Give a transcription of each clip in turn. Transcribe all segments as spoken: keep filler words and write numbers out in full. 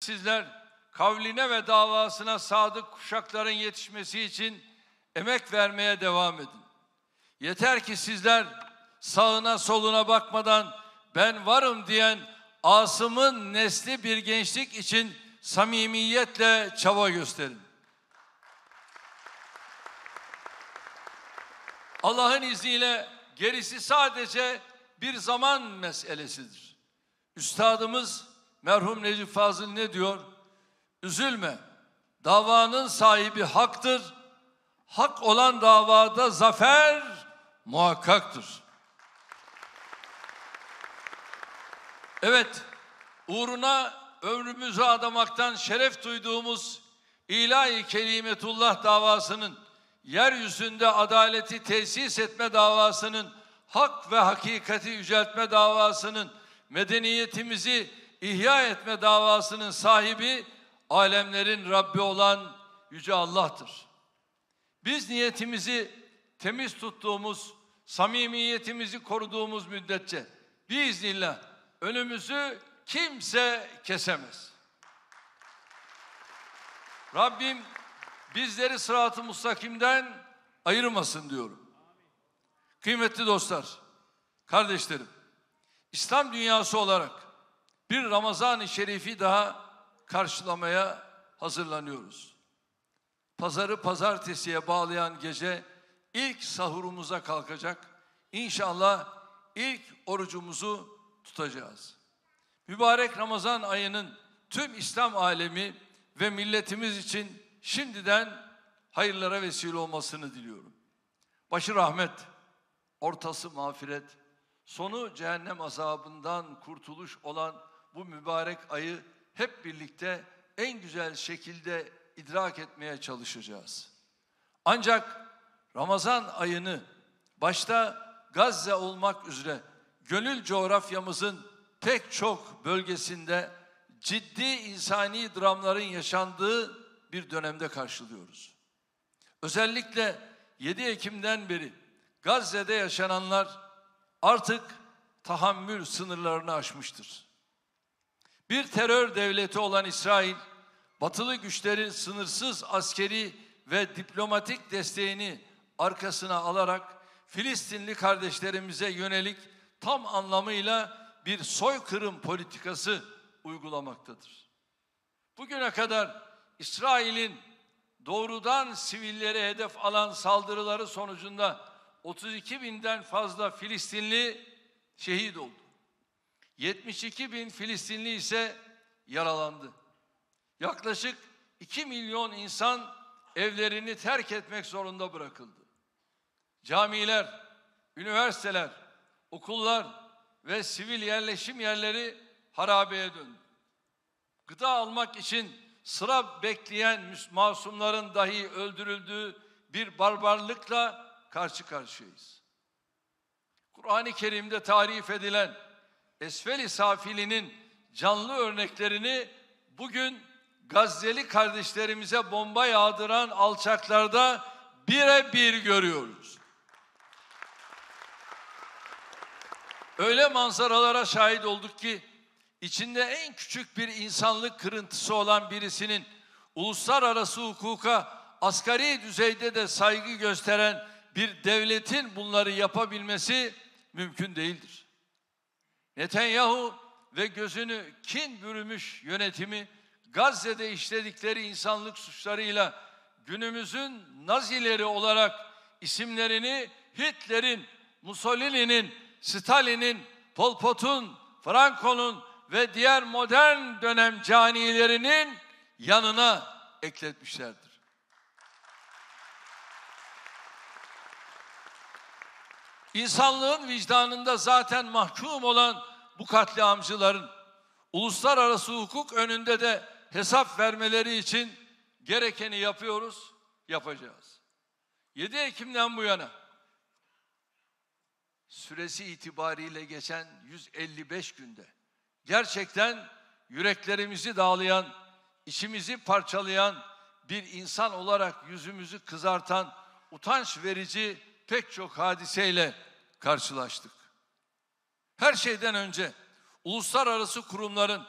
Sizler kavline ve davasına sadık kuşakların yetişmesi için emek vermeye devam edin. Yeter ki sizler sağına soluna bakmadan ben varım diyen Asım'ın nesli bir gençlik için samimiyetle çaba gösterin. Allah'ın izniyle gerisi sadece bir zaman meselesidir. Üstadımız merhum Necip Fazıl ne diyor? Üzülme, davanın sahibi haktır. Hak olan davada zafer muhakkaktır. Evet, uğruna ömrümüzü adamaktan şeref duyduğumuz İlahi Kelimetullah davasının, yeryüzünde adaleti tesis etme davasının, hak ve hakikati yüceltme davasının, medeniyetimizi ihya etme davasının sahibi alemlerin Rabbi olan Yüce Allah'tır. Biz niyetimizi temiz tuttuğumuz, samimiyetimizi koruduğumuz müddetçe biiznillah önümüzü kimse kesemez. Rabbim bizleri sırat-ı mustakimden ayırmasın diyorum. Kıymetli dostlar, kardeşlerim, İslam dünyası olarak bir Ramazan-ı Şerif'i daha karşılamaya hazırlanıyoruz. Pazarı pazartesiye bağlayan gece ilk sahurumuza kalkacak. İnşallah ilk orucumuzu tutacağız. Mübarek Ramazan ayının tüm İslam alemi ve milletimiz için şimdiden hayırlara vesile olmasını diliyorum. Başı rahmet, ortası mağfiret, sonu cehennem azabından kurtuluş olan bu mübarek ayı hep birlikte en güzel şekilde idrak etmeye çalışacağız. Ancak Ramazan ayını başta Gazze olmak üzere gönül coğrafyamızın pek çok bölgesinde ciddi insani dramların yaşandığı bir dönemde karşılıyoruz. Özellikle yedi Ekim'den beri Gazze'de yaşananlar artık tahammül sınırlarını aşmıştır. Bir terör devleti olan İsrail, batılı güçlerin sınırsız askeri ve diplomatik desteğini arkasına alarak Filistinli kardeşlerimize yönelik tam anlamıyla bir soykırım politikası uygulamaktadır. Bugüne kadar İsrail'in doğrudan sivillere hedef alan saldırıları sonucunda otuz iki binden fazla Filistinli şehit oldu. yetmiş iki bin Filistinli ise yaralandı. Yaklaşık iki milyon insan evlerini terk etmek zorunda bırakıldı. Camiler, üniversiteler, okullar ve sivil yerleşim yerleri harabeye döndü. Gıda almak için sıra bekleyen masumların dahi öldürüldüğü bir barbarlıkla karşı karşıyayız. Kur'an-ı Kerim'de tarif edilen Esfel-i Safili'nin canlı örneklerini bugün Gazze'li kardeşlerimize bomba yağdıran alçaklarda birebir görüyoruz. Öyle manzaralara şahit olduk ki içinde en küçük bir insanlık kırıntısı olan birisinin uluslararası hukuka asgari düzeyde de saygı gösteren bir devletin bunları yapabilmesi mümkün değildir. Netanyahu ve gözünü kin bürümüş yönetimi Gazze'de işledikleri insanlık suçlarıyla günümüzün Nazileri olarak isimlerini Hitler'in, Mussolini'nin, Stalin'in, Pol Pot'un, Franco'nun ve diğer modern dönem canilerinin yanına ekletmişlerdir. İnsanlığın vicdanında zaten mahkum olan bu katliamcıların uluslararası hukuk önünde de hesap vermeleri için gerekeni yapıyoruz, yapacağız. yedi Ekim'den bu yana süresi itibariyle geçen yüz elli beş günde gerçekten yüreklerimizi dağlayan, içimizi parçalayan, bir insan olarak yüzümüzü kızartan, utanç verici pek çok hadiseyle karşılaştık. Her şeyden önce uluslararası kurumların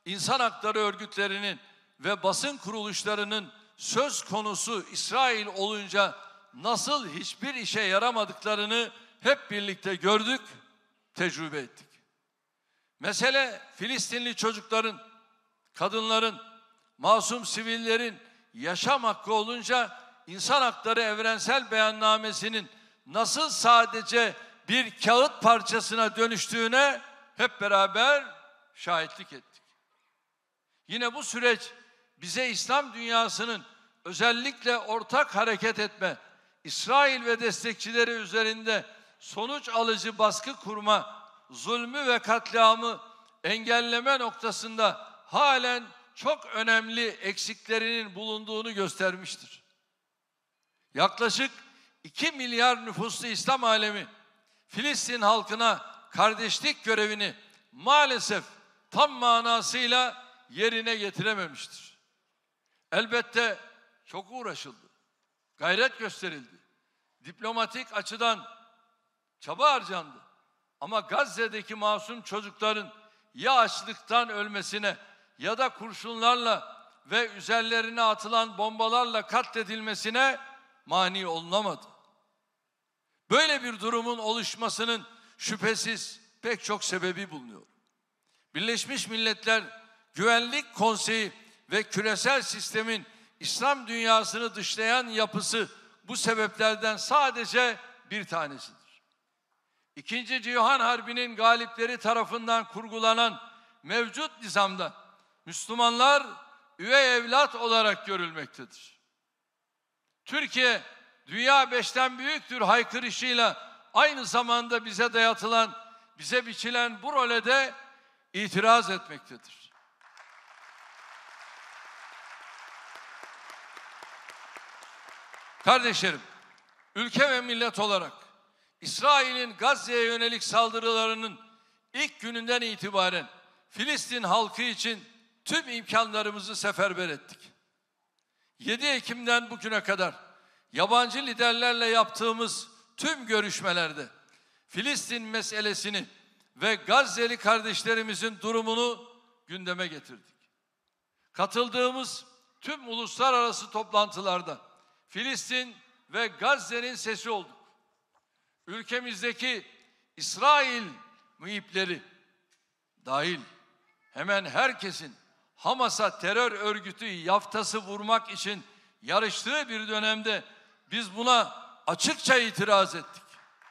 insan hakları örgütlerinin ve basın kuruluşlarının söz konusu İsrail olunca nasıl hiçbir işe yaramadıklarını hep birlikte gördük, tecrübe ettik. Mesele Filistinli çocukların, kadınların, masum sivillerin yaşam hakkı olunca İnsan Hakları Evrensel Beyannamesi'nin nasıl sadece bir kağıt parçasına dönüştüğüne hep beraber şahitlik ettik. Yine bu süreç bize İslam dünyasının özellikle ortak hareket etme, İsrail ve destekçileri üzerinde sonuç alıcı baskı kurma, zulmü ve katliamı engelleme noktasında halen çok önemli eksiklerinin bulunduğunu göstermiştir. Yaklaşık iki milyar nüfuslu İslam alemi Filistin halkına kardeşlik görevini maalesef tam manasıyla yerine getirememiştir. Elbette çok uğraşıldı, gayret gösterildi, diplomatik açıdan çaba harcandı. Ama Gazze'deki masum çocukların ya açlıktan ölmesine ya da kurşunlarla ve üzerlerine atılan bombalarla katledilmesine mani olunamadı. Böyle bir durumun oluşmasının şüphesiz pek çok sebebi bulunuyor. Birleşmiş Milletler Güvenlik Konseyi ve küresel sistemin İslam dünyasını dışlayan yapısı bu sebeplerden sadece bir tanesidir. İkinci Cihan Harbi'nin galipleri tarafından kurgulanan mevcut nizamda Müslümanlar üvey evlat olarak görülmektedir. Türkiye, dünya beşten büyüktür haykırışıyla aynı zamanda bize dayatılan, bize biçilen bu role de itiraz etmektedir. Kardeşlerim, ülke ve millet olarak İsrail'in Gazze'ye yönelik saldırılarının ilk gününden itibaren Filistin halkı için tüm imkanlarımızı seferber ettik. yedi Ekim'den bugüne kadar yabancı liderlerle yaptığımız tüm görüşmelerde Filistin meselesini ve Gazze'li kardeşlerimizin durumunu gündeme getirdik. Katıldığımız tüm uluslararası toplantılarda Filistin ve Gazze'nin sesi olduk. Ülkemizdeki İsrail mühipleri dahil hemen herkesin Hamas'a terör örgütü yaftası vurmak için yarıştığı bir dönemde biz buna açıkça itiraz ettik.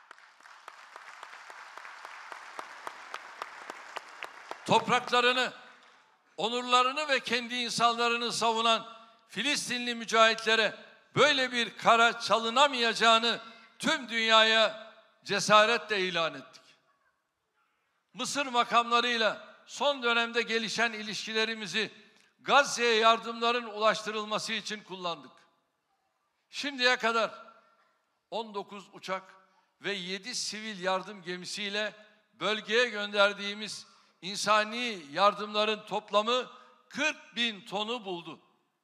Topraklarını, onurlarını ve kendi insanlarını savunan Filistinli mücahitlere böyle bir kara çalınamayacağını tüm dünyaya cesaretle ilan ettik. Mısır makamlarıyla son dönemde gelişen ilişkilerimizi Gazze'ye yardımların ulaştırılması için kullandık. Şimdiye kadar on dokuz uçak ve yedi sivil yardım gemisiyle bölgeye gönderdiğimiz insani yardımların toplamı kırk bin tonu buldu.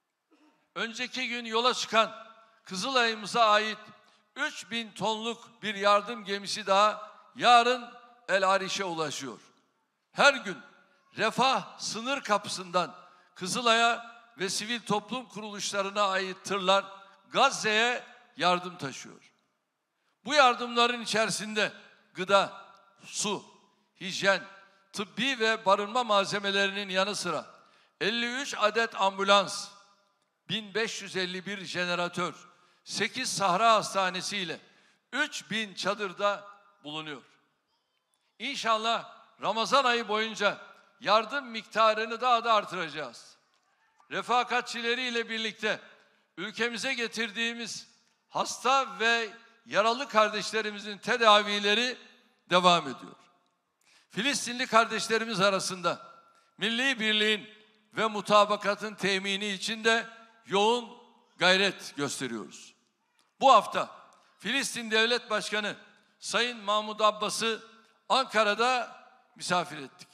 Önceki gün yola çıkan Kızılay'ımıza ait üç bin tonluk bir yardım gemisi daha yarın El Ariş'e ulaşıyor. Her gün Refah sınır kapısından Kızılay'a ve sivil toplum kuruluşlarına ait tırlar Gazze'ye yardım taşıyor. Bu yardımların içerisinde gıda, su, hijyen, tıbbi ve barınma malzemelerinin yanı sıra elli üç adet ambulans, bin beş yüz elli bir jeneratör, sekiz sahra hastanesi ile üç bin çadırda bulunuyor. İnşallah Ramazan ayı boyunca yardım miktarını daha da artıracağız. Refakatçileriyle birlikte ülkemize getirdiğimiz hasta ve yaralı kardeşlerimizin tedavileri devam ediyor. Filistinli kardeşlerimiz arasında milli birliğin ve mutabakatın temini için de yoğun gayret gösteriyoruz. Bu hafta Filistin Devlet Başkanı Sayın Mahmud Abbas'ı Ankara'da misafir ettik.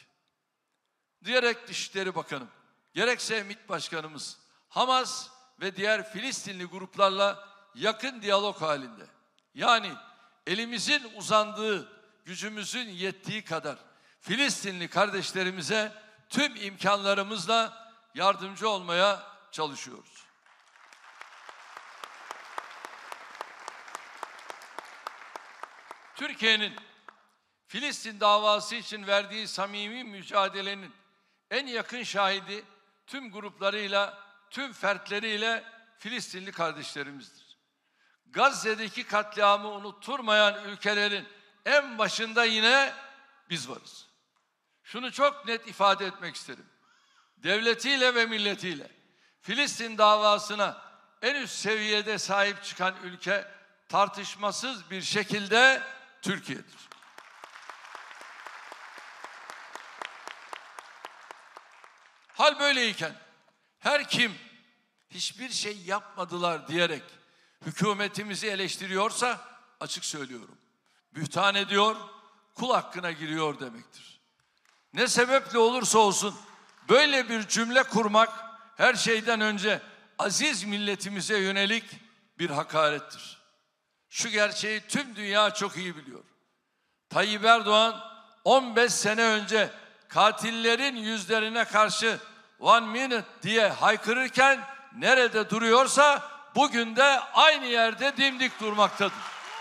Gerek Dışişleri Bakanım, gerekse MİT Başkanımız Hamas ve diğer Filistinli gruplarla yakın diyalog halinde. Yani elimizin uzandığı, gücümüzün yettiği kadar Filistinli kardeşlerimize tüm imkanlarımızla yardımcı olmaya çalışıyoruz. Türkiye'nin Filistin davası için verdiği samimi mücadelenin en yakın şahidi tüm gruplarıyla, tüm fertleriyle Filistinli kardeşlerimizdir. Gazze'deki katliamı unutturmayan ülkelerin en başında yine biz varız. Şunu çok net ifade etmek isterim. Devletiyle ve milletiyle Filistin davasına en üst seviyede sahip çıkan ülke tartışmasız bir şekilde Türkiye'dir. Hal böyleyken her kim hiçbir şey yapmadılar diyerek hükümetimizi eleştiriyorsa açık söylüyorum. Bühtan ediyor, kul hakkına giriyor demektir. Ne sebeple olursa olsun böyle bir cümle kurmak her şeyden önce aziz milletimize yönelik bir hakarettir. Şu gerçeği tüm dünya çok iyi biliyor. Tayyip Erdoğan on beş sene önce katillerin yüzlerine karşı one minute diye haykırırken nerede duruyorsa bugün de aynı yerde dimdik durmaktadır.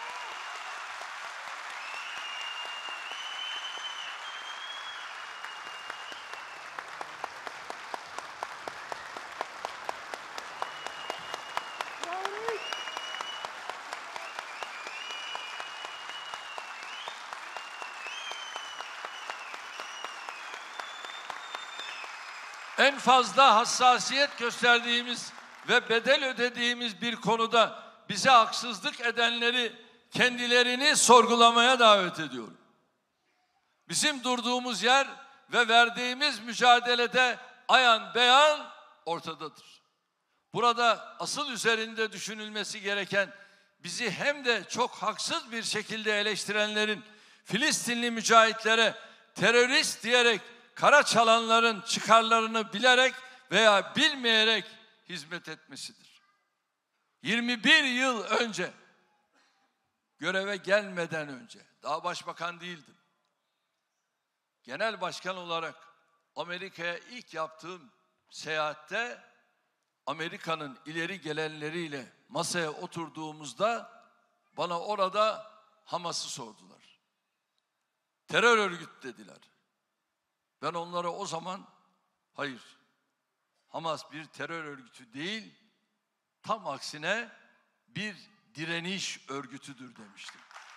En fazla hassasiyet gösterdiğimiz ve bedel ödediğimiz bir konuda bize haksızlık edenleri kendilerini sorgulamaya davet ediyorum. Bizim durduğumuz yer ve verdiğimiz mücadelede ayan beyan ortadadır. Burada asıl üzerinde düşünülmesi gereken bizi hem de çok haksız bir şekilde eleştirenlerin Filistinli mücahitlere terörist diyerek kara çalanların çıkarlarını bilerek veya bilmeyerek hizmet etmesidir. yirmi bir yıl önce göreve gelmeden önce daha başbakan değildim. Genel başkan olarak Amerika'ya ilk yaptığım seyahatte Amerika'nın ileri gelenleriyle masaya oturduğumuzda bana orada Hamas'ı sordular. Terör örgütü dediler. Ben onlara o zaman hayır, Hamas bir terör örgütü değil, tam aksine bir direniş örgütüdür demiştim.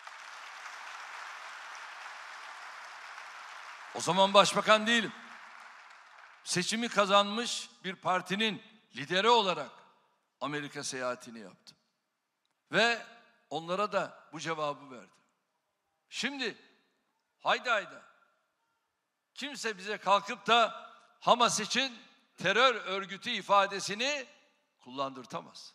O zaman başbakan değilim. Seçimi kazanmış bir partinin lideri olarak Amerika seyahatini yaptım. Ve onlara da bu cevabı verdim. Şimdi haydi haydi. Kimse bize kalkıp da Hamas için terör örgütü ifadesini kullandırtamaz.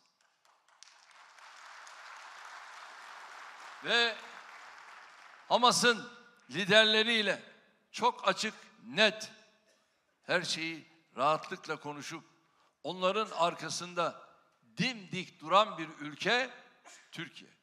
Ve Hamas'ın liderleriyle çok açık, net her şeyi rahatlıkla konuşup onların arkasında dimdik duran bir ülke Türkiye.